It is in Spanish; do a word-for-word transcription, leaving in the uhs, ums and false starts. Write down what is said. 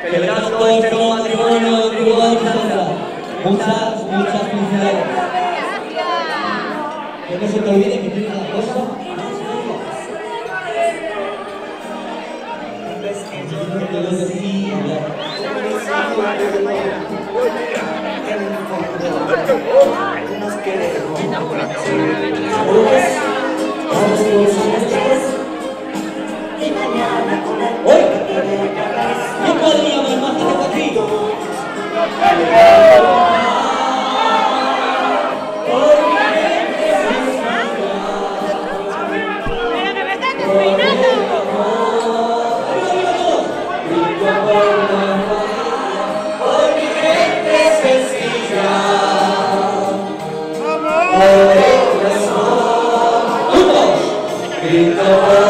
celebrando todo este nuevo matrimonio, tributo y Sandra. Muchas, muchas felicidades. Que no se te olvide que tienes la cosa. Que lo decía. Nos queremos. Y mañana con el hoy no podríamos más de aquí. Pero que me estás despeinando. Por mi gente sencilla. Por el corazón. Juntos.